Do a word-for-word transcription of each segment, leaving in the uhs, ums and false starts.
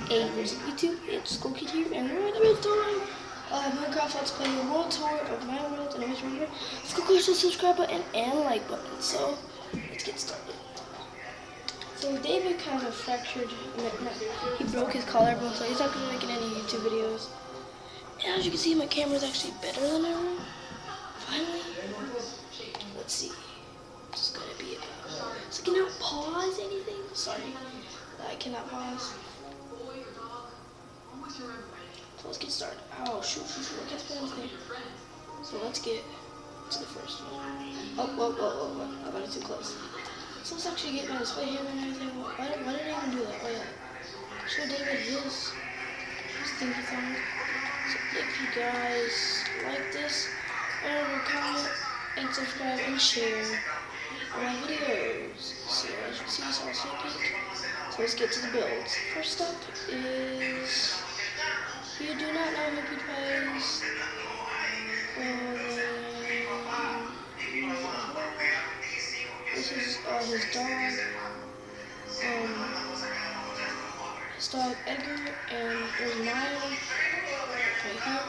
Hey, what's up YouTube? It's Skokid here, and we're in the midst of uh, Minecraft Let's Play World Tour of my world, and always remember, let's go click the subscribe button and like button. So, let's get started. So, David kind of fractured, he broke his collarbone, so he's not going to make any YouTube videos. And as you can see, my camera is actually better than ever. Finally. Let's see. This is going to be about. So, can I pause anything? Sorry. I cannot pause. So let's get started. Oh, shoot, shoot, shoot. I can't spell anything. So let's get to the first one. Oh, whoa, whoa, whoa, whoa. I got it too close. So let's actually get my display here and everything. Why, why did I even do that? Oh, yeah. Show David his, his thingy thing. So if you guys like this, remember to comment and subscribe and share my videos. So as you can see, it's all sneak peek. So let's get to the builds. First up is... You do not know who PewDiePie is. Um, this is uh, his dog. Um, his dog Edgar, and there's Maya right here.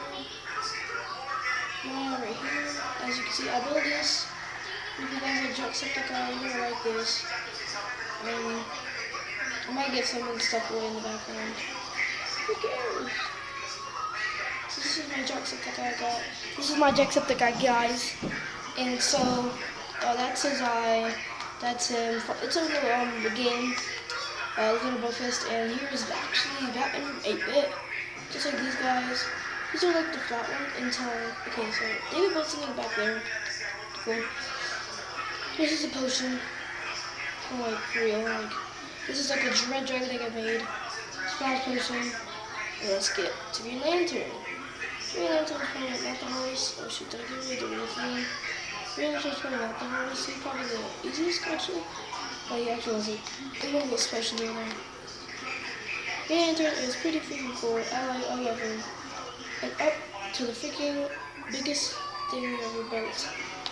Maya right here. As you can see, I built this. If you guys are Jacksepticeye, you're gonna like this. Um, I might get some of the stuff away in the background. Who cares? So this is my Jacksepticeye guy. This is my Jacksepticeye guys, and so uh, that's his eye. That's him. It's a little um the game, uh, Little Brofist, and here's actually Batman eight bit, just like these guys. These are like the flat one until okay. So David built something back there. Cool. This is a potion. Oh, like for real. Like this is like a Dread Dragon that I made. Splash potion. And let's get to Green Lantern. Green Lantern's probably not the hardest. Oh shoot, did I get rid of the real thing? Green Lantern's probably not the hardest. He's probably the easiest actually. But he actually wasn't. There's a little special in there. Green Lantern is pretty freaking cool. I like, I love him. And up to the freaking biggest thing we ever built.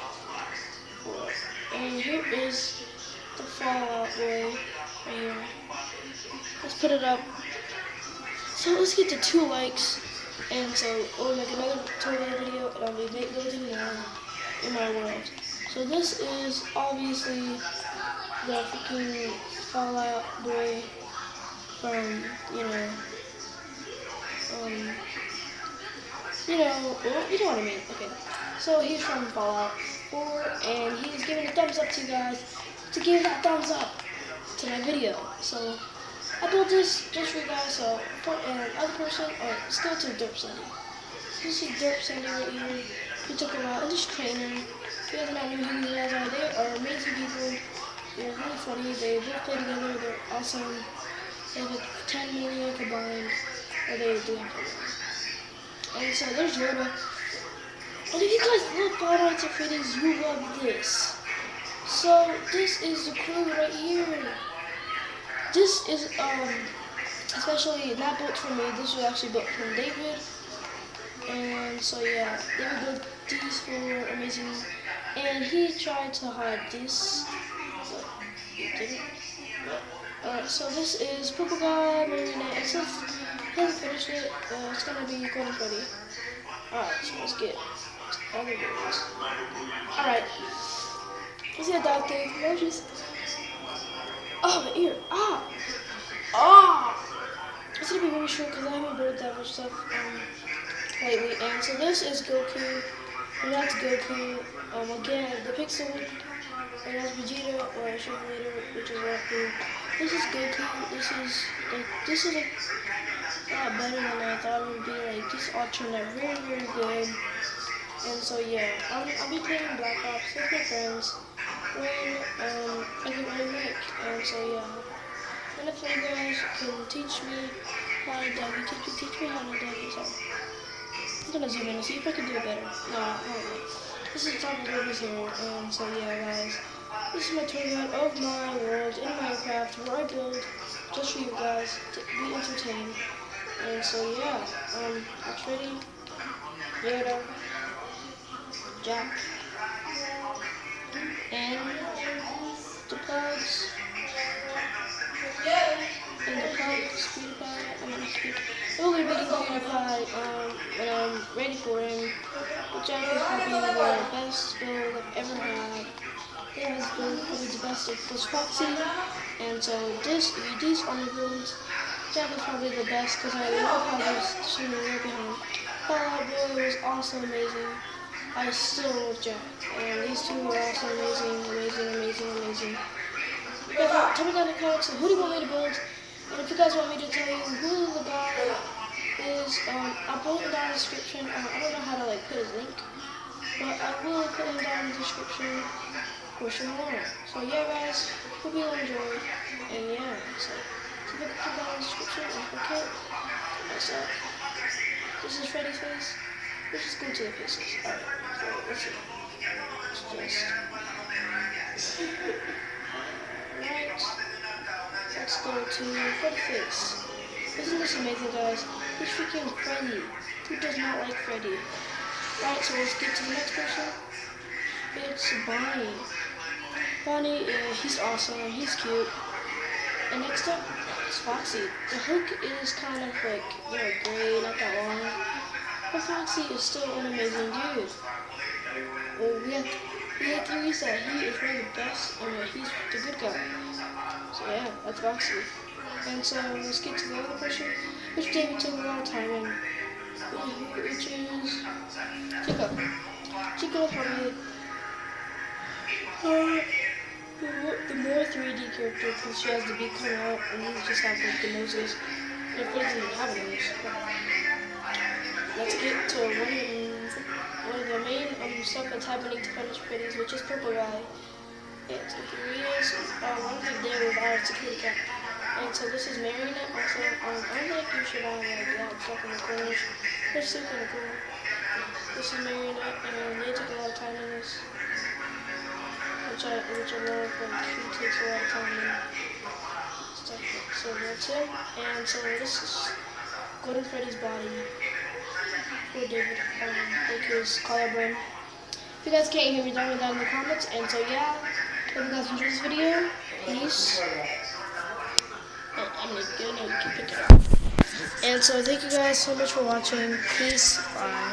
And here is the Fallout boy right here. Let's put it up. So let's get to two likes. And so we'll make another tutorial video, and I'll be building now in my world. So this is obviously the freaking Fallout boy from, you know, um, you know, well, you know what I mean. Okay, so he's from Fallout four, and he's giving a thumbs up to you guys to give that thumbs up to my video. So I built this just for you guys, so for an other person, or let's go to Derp Sandy. This is Derp Sandy right here. He took a while, and this trainer. If you guys don't know who these guys are, they are amazing people. They're really funny, they both play together, they're awesome. They have like ten million combined, or they do have combined. And so there's Yoda. And if you guys love Five Nights at Freddy's, you love this. So this is the crew right here. This is, um, especially not built for me, this was actually built from David. And so yeah, David built these four amazing, and he tried to hide this, but he didn't. Alright, so this is Purple Guy, Marionette, and since he hasn't finished it, uh, it's gonna be Golden Freddy. Alright, so let's get to other videos. Alright, let's get a dog thing, emojis. Oh, my ear. Ah! Ah! It's gonna be very short because I haven't built that much stuff um, lately. And so this is Goku. And that's Goku. Um, again, the Pixel. And that's Vegeta, or I should later, which is Goku. This is Goku. This is like, this is like a lot better than I thought it would be. Like, this all turned out very, very good. And so yeah, I'll, I'll be playing Black Ops with my friends when um, I get my mic, and so yeah. And if you guys can teach me how to doggy, teach me, teach me how to doggy, so I'm gonna zoom in and see if I can do it better. No, I won't. This is Top of Baby's here, and so yeah guys, this is my tour of my world in Minecraft where I build just for you guys to be entertained. And so yeah, um, it's ready. Yoda, Jack, and the clouds, and the clouds. up PewDiePie. I'm not speed. We'll be beating PewDiePie um, when I'm ready for him. But Jack is probably the best build I've ever had. It has been probably the best of was Foxy, and so this these armor builds, Jack is probably the best because I love how there's shooting right behind. Fallout Boy was also amazing. I still love Jack, and these two are also amazing, amazing, amazing, amazing. Yeah, tell me down in the comments who do you want me to build, and if you guys want me to tell you who the guy is, um, I'll put him down in the description. Uh, I don't know how to like put his link, but I will put him down in the description for some more. So yeah, guys, hope you enjoy, and yeah, so keep it down in the description. And forget myself. This is Freddy's face. Let's just go to the faces. Alright, so let's see. Let's just. Alright. Let's go to Freddy's face. Isn't this amazing, guys? He's freaking Freddy. Who does not like Freddy? Alright, so let's get to the next person. It's Bonnie. Bonnie, uh, he's awesome. He's cute. And next up, it's Foxy. The hook is kind of like, you know, gray, not that long. But Foxy is still an amazing dude. Well, we have, we have theories that he is one of the best and that he's the good guy. So yeah, that's Foxy. And so let's get to the other person, which David took a lot of time in, which is Chico. Chico is probably uh, the more three D character because she has the beak coming out and these just have like the noses. And it doesn't even have a nose. Let's get to one of, one of the main um, stuff that's happening to Punish Freddy's, which is Purple Guy. And so here he is, uh, one big day with our security cat. And so this is Marionette also. Um, I don't think you should have like that stuff in the corners. They're still kind of cool. This is Marionette, and they took a lot of time in this. Which I, which I love, like he takes a lot of time in stuff. So that's him. And so this is Golden Freddy's body. For David, um, like his collarbone. If you guys can't hear me, down down in the comments. And so yeah, hope you guys enjoyed this video. Peace. Oh, I'm gonna, gonna keep it down. And so thank you guys so much for watching. Peace. Bye.